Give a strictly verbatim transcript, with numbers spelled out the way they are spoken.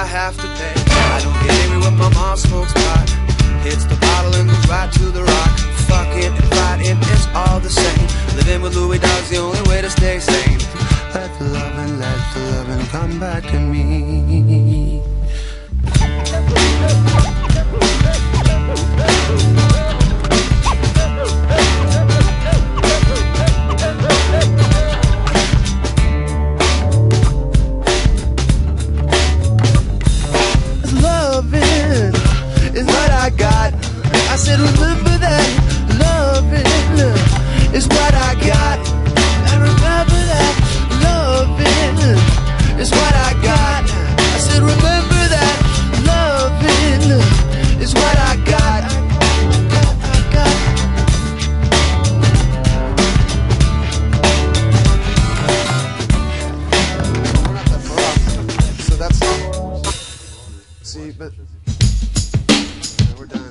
have to pay. I don't get angry when my mom smokes pot, hits the bottle and goes right to the rock. Fucking and fighting, it's all the same. Living with Louis Dog's the only way to stay sane. Let the loving, let the loving come back to me. Loving is what I got. I said remember that. Loving is what I got. I remember that. Loving is what I got. I said remember that. Loving is what I got. I got. We're not that far off. So that's see, but yeah, we're done.